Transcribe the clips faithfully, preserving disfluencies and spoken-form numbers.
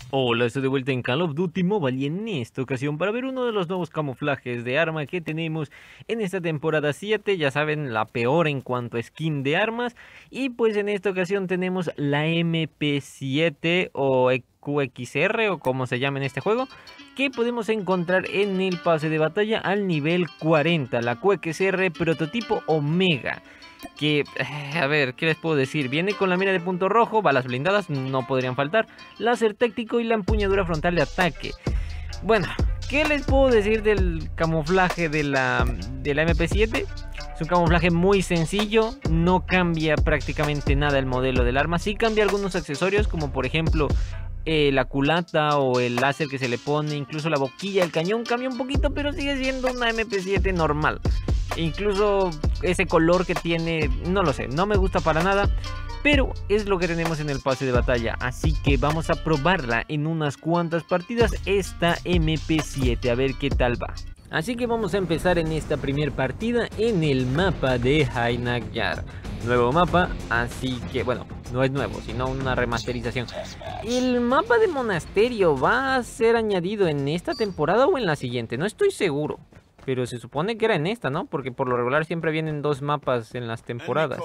Hola, estoy de vuelta en Call of Duty Mobile y en esta ocasión para ver uno de los nuevos camuflajes de arma que tenemos en esta temporada siete, ya saben, la peor en cuanto a skin de armas. Y pues en esta ocasión tenemos la M P siete o Q X R o como se llama en este juego, que podemos encontrar en el pase de batalla al nivel cuarenta, la Q X R prototipo Omega. Que, eh, a ver, ¿qué les puedo decir? Viene con la mira de punto rojo, balas blindadas, no podrían faltar, láser táctico y la empuñadura frontal de ataque. Bueno, ¿qué les puedo decir del camuflaje de la, de la M P siete? Es un camuflaje muy sencillo, no cambia prácticamente nada el modelo del arma. Sí cambia algunos accesorios, como por ejemplo eh, la culata o el láser que se le pone, incluso la boquilla, el cañón cambia un poquito, pero sigue siendo una M P siete normal. Incluso ese color que tiene, no lo sé, no me gusta para nada, pero es lo que tenemos en el pase de batalla, así que vamos a probarla en unas cuantas partidas esta M P siete, a ver qué tal va. Así que vamos a empezar en esta primera partida en el mapa de Hainak Yar. Nuevo mapa, así que bueno, no es nuevo, sino una remasterización. ¿El mapa de monasterio va a ser añadido en esta temporada o en la siguiente? No estoy seguro. Pero se supone que era en esta, ¿no? Porque por lo regular siempre vienen dos mapas en las temporadas.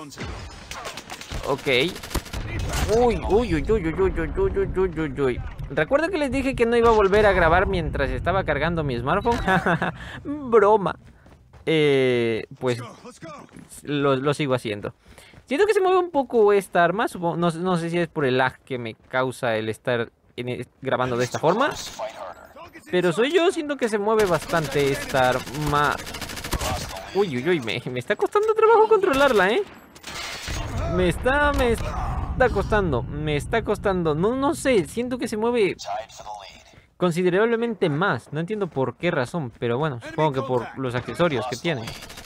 Ok. Uy, uy, uy, uy, uy, uy, uy, uy, uy, uy, uy. ¿Recuerda que les dije que no iba a volver a grabar mientras estaba cargando mi smartphone? Broma. Eh, pues lo, lo sigo haciendo. Siento que se mueve un poco esta arma. Supongo, no, no sé si es por el lag que me causa el estar en, grabando de esta forma. Pero soy yo, siento que se mueve bastante esta arma. Uy, uy, uy, me, me está costando trabajo controlarla, ¿eh? Me está, me está costando, me está costando. No, no sé, siento que se mueve considerablemente más. No entiendo por qué razón, pero bueno, supongo que por los accesorios que tiene.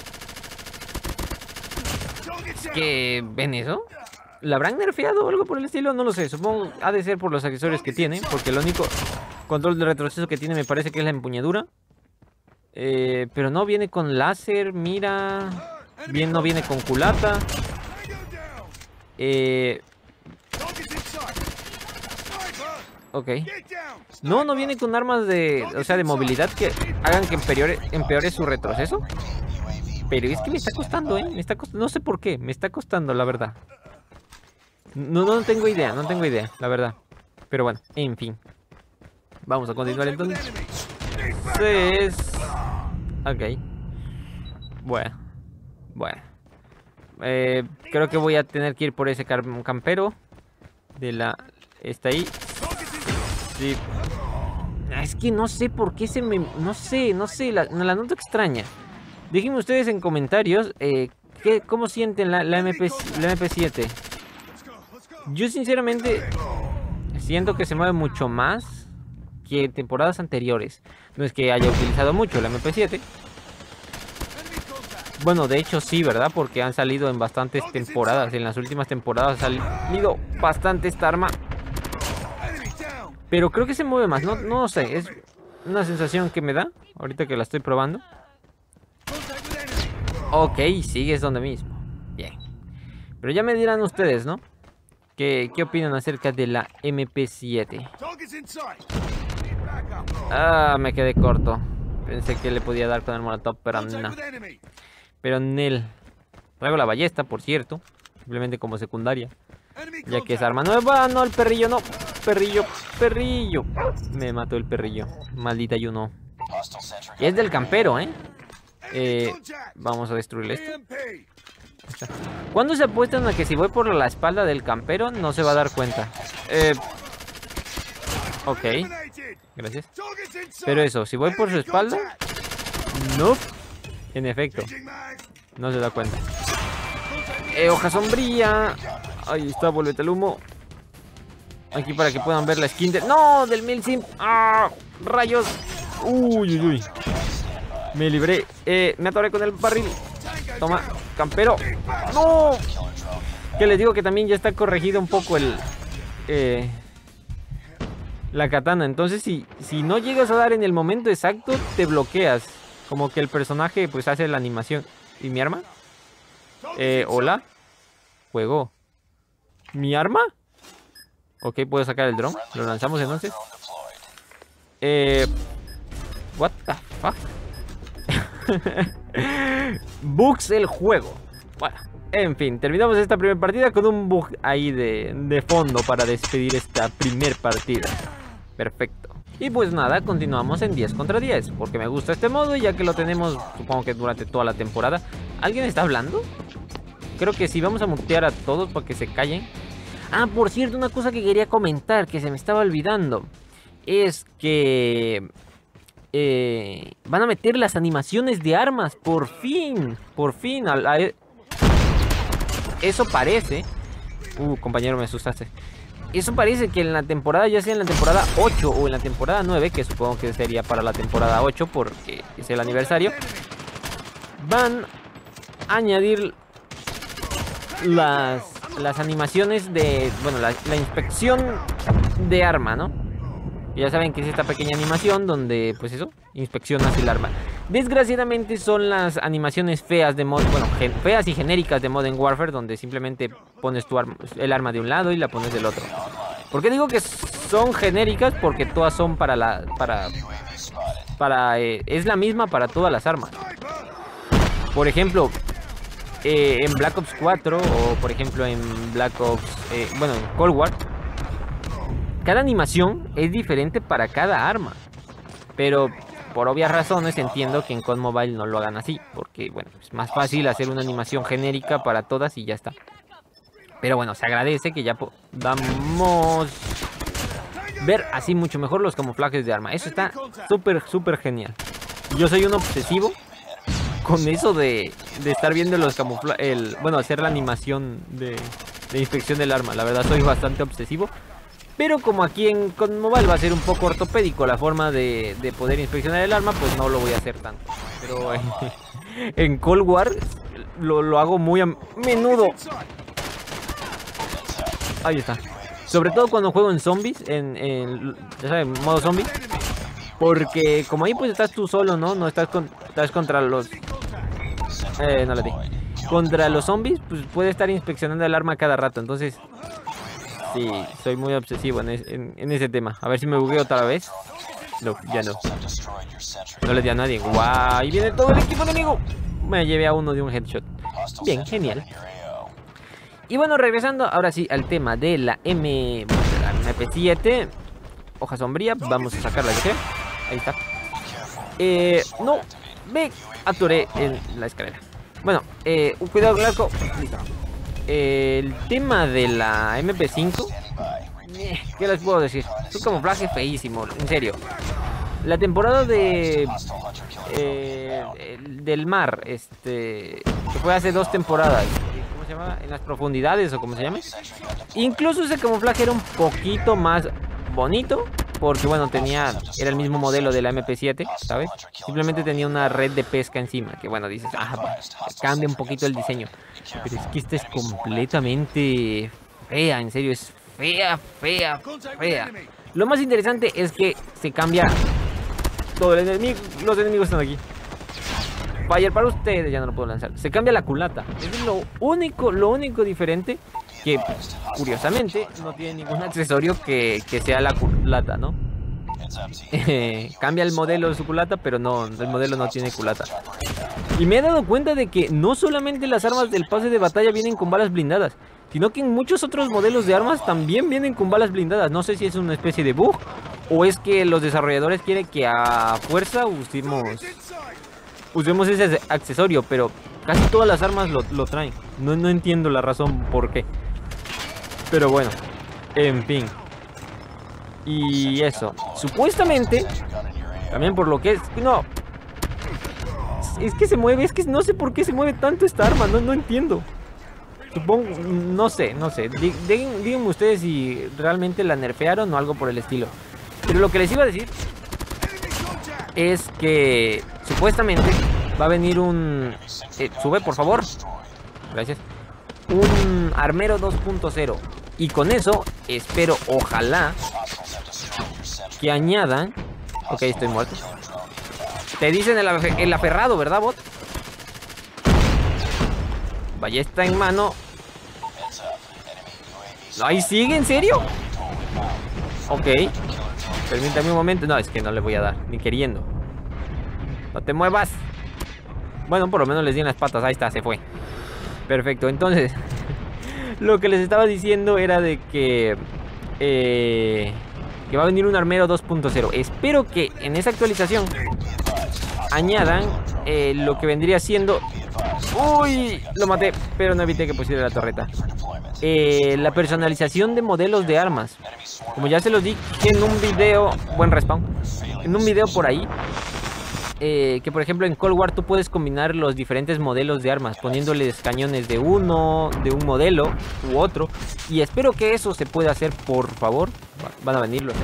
¿Qué? ¿Ven eso? ¿La habrán nerfeado o algo por el estilo? No lo sé, supongo ha de ser por los accesorios que tiene, porque lo único control de retroceso que tiene me parece que es la empuñadura. Eh, pero no viene con láser, mira. Bien, no viene con culata. Eh... Ok. No, no viene con armas de... O sea, de movilidad que hagan que empeore, empeore su retroceso. Pero es que me está costando, ¿eh? Me está costando, no sé por qué, me está costando, la verdad. No, no tengo idea, no tengo idea, la verdad. Pero bueno, en fin. Vamos a continuar entonces. Es... Ok. Bueno. Bueno. Eh, creo que voy a tener que ir por ese campero. De la... Está ahí. Sí. Es que no sé por qué se me... No sé, no sé, la, la noto extraña. Déjenme ustedes en comentarios eh, ¿qué, cómo sienten la, la, M P, la M P siete. Yo sinceramente siento que se mueve mucho más que en temporadas anteriores. No es que haya utilizado mucho la M P siete. Bueno, de hecho sí, ¿verdad? Porque han salido en bastantes temporadas. En las últimas temporadas ha salido bastante esta arma. Pero creo que se mueve más, no, no sé, es una sensación que me da ahorita que la estoy probando. Ok, sigues donde mismo. Bien. Pero ya me dirán ustedes, ¿no? ¿Qué, qué opinan acerca de la M P siete? Ah, me quedé corto. Pensé que le podía dar con el molotov, pero no. Pero Nel. Traigo la ballesta, por cierto. Simplemente como secundaria. Ya que es arma nueva. No, el perrillo no. Perrillo, perrillo. Me mató el perrillo. Maldita you no. Y es del campero, ¿eh? Eh, vamos a destruirle esto. ¿Cuándo se apuestan a que si voy por la espalda del campero no se va a dar cuenta? Eh, ok. Gracias. Pero eso, si voy por su espalda... No. En efecto. No se da cuenta. Eh, hoja sombría. Ahí está, vuélvete el humo. Aquí para que puedan ver la skin de... ¡No! Del Milsim. ¡Ah! ¡Rayos! Uy, uy, uy. Me libré. Eh, me atoré con el barril. Toma, campero. ¡No! Que les digo que también ya está corregido un poco el... Eh, la katana. Entonces si, si no llegas a dar en el momento exacto, te bloqueas. Como que el personaje pues hace la animación. ¿Y mi arma? Eh, ¿hola? Juego. ¿Mi arma? Ok, puedo sacar el dron. Lo lanzamos entonces. Eh... What the fuck? Bugs el juego. Bueno, en fin, terminamos esta primera partida con un bug ahí de, de fondo para despedir esta primer partida. Perfecto. Y pues nada, continuamos en diez contra diez, porque me gusta este modo, ya que lo tenemos, supongo que durante toda la temporada. ¿Alguien está hablando? Creo que sí, vamos a mutear a todos para que se callen. Ah, por cierto, una cosa que quería comentar, que se me estaba olvidando, es que... Eh, van a meter las animaciones de armas, por fin, por fin. A, a, eso parece. Uh, compañero, me asustaste. Eso parece que en la temporada, ya sea en la temporada ocho o en la temporada nueve, que supongo que sería para la temporada ocho porque es el aniversario, van a añadir las, las animaciones de, bueno, la, la inspección de arma, ¿no? Ya saben que es esta pequeña animación donde, pues eso, inspeccionas el arma. Desgraciadamente son las animaciones feas de mod, bueno, feas y genéricas de Modern Warfare, donde simplemente pones tu arma, el arma de un lado y la pones del otro. ¿Por qué digo que son genéricas? Porque todas son para la, para, para, eh, es la misma para todas las armas. Por ejemplo, eh, en Black Ops cuatro o por ejemplo en Black Ops, eh, bueno, en Cold War, cada animación es diferente para cada arma. Pero por obvias razones entiendo que en C O D Mobile no lo hagan así, porque bueno, es más fácil hacer una animación genérica para todas y ya está. Pero bueno, se agradece que ya podamos ver así mucho mejor los camuflajes de arma. Eso está súper, súper genial. Yo soy un obsesivo con eso de, de estar viendo los camuflajes, bueno, hacer la animación de, de inspección del arma. La verdad soy bastante obsesivo. Pero como aquí en C O D Mobile va a ser un poco ortopédico la forma de, de poder inspeccionar el arma, pues no lo voy a hacer tanto. Pero en, en Cold War lo, lo hago muy a menudo. Ahí está. Sobre todo cuando juego en zombies, en, en ya saben, modo zombie. Porque como ahí pues estás tú solo, ¿no? No estás, con, estás contra los... Eh, no le di. Contra los zombies, pues puede estar inspeccionando el arma cada rato, entonces... Sí, soy muy obsesivo en, es, en, en ese tema. A ver si me bugueo otra vez. No, ya no. No le di a nadie. ¡Guau! Ahí viene todo el equipo enemigo. Me llevé a uno de un headshot. Bien, genial. Y bueno, regresando ahora sí al tema de la M... La M P siete. Hoja sombría. Vamos a sacarla, yo creo. Ahí está. Eh... No. Me atoré en la escalera. Bueno, eh... cuidado con el arco. Listo. El tema de la M P cinco, ¿qué les puedo decir? Es un camuflaje feísimo, en serio. La temporada de eh, del mar, este, que fue hace dos temporadas, ¿cómo se llama? En las profundidades o como se llama. Incluso ese camuflaje era un poquito más bonito, porque bueno, tenía, era el mismo modelo de la M P siete, ¿sabes? Simplemente tenía una red de pesca encima, que bueno, dices, ah, cambia un poquito el diseño. Pero es que esta es completamente fea, en serio, es fea, fea, fea. Lo más interesante es que se cambia todo el enemigo, los enemigos están aquí. Fire para ustedes, ya no lo puedo lanzar. Se cambia la culata, es lo único, lo único diferente. Que curiosamente no tiene ningún accesorio que, que sea la culata, ¿no? Eh, cambia el modelo de su culata, pero no, el modelo no tiene culata. Y me he dado cuenta de que no solamente las armas del pase de batalla vienen con balas blindadas, sino que en muchos otros modelos de armas también vienen con balas blindadas. No sé si es una especie de bug o es que los desarrolladores quieren que a fuerza usemos, usemos ese accesorio, pero casi todas las armas lo, lo traen. No, no entiendo la razón por qué. Pero bueno, en fin. Y eso, supuestamente, también por lo que es... No, es que se mueve, es que no sé por qué se mueve tanto esta arma, no, no entiendo. Supongo, no sé, no sé. Díganme, díganme ustedes si realmente la nerfearon o algo por el estilo. Pero lo que les iba a decir es que supuestamente va a venir un... Eh, sube, por favor. Gracias. Un armero dos punto cero. Y con eso espero, ojalá, que añadan... Ok, estoy muerto. Te dicen el, el aferrado, ¿verdad, bot? Ballesta en mano. Ahí sigue, ¿en serio? Ok. Permítame un momento. No, es que no le voy a dar, ni queriendo. No te muevas. Bueno, por lo menos les di en las patas. Ahí está, se fue. Perfecto, entonces lo que les estaba diciendo era de que eh, que va a venir un armero dos punto cero. Espero que en esa actualización añadan eh, lo que vendría siendo... Uy, lo maté, pero no evité que pusiera la torreta. Eh, la personalización de modelos de armas. Como ya se los dije en un video... Buen respawn. En un video por ahí. Eh, que por ejemplo en Cold War tú puedes combinar los diferentes modelos de armas, poniéndoles cañones de uno, de un modelo u otro. Y espero que eso se pueda hacer, por favor. Van a venir los...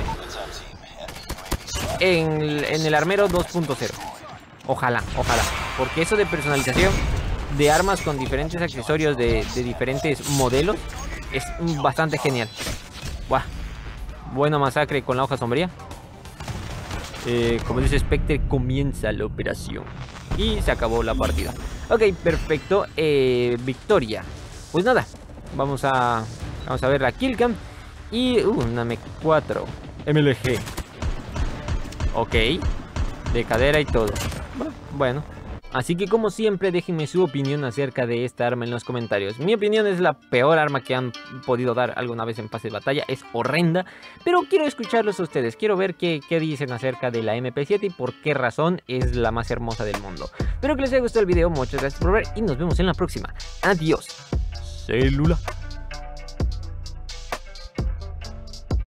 En, en el armero dos punto cero. Ojalá, ojalá. Porque eso de personalización de armas con diferentes accesorios de, de diferentes modelos es bastante genial. Buah. Buena masacre con la hoja sombría. Eh, como dice Spectre, comienza la operación. Y se acabó la partida. Ok, perfecto. eh, Victoria. Pues nada, vamos a Vamos a ver la killcam. Y uh, una M cuatro M L G. Ok, de cadera y todo. Bueno, así que como siempre déjenme su opinión acerca de esta arma en los comentarios. Mi opinión es la peor arma que han podido dar alguna vez en pase de batalla. Es horrenda, pero quiero escucharlos a ustedes. Quiero ver qué, qué dicen acerca de la M P siete y por qué razón es la más hermosa del mundo. Espero que les haya gustado el video, muchas gracias por ver y nos vemos en la próxima. Adiós. Célula.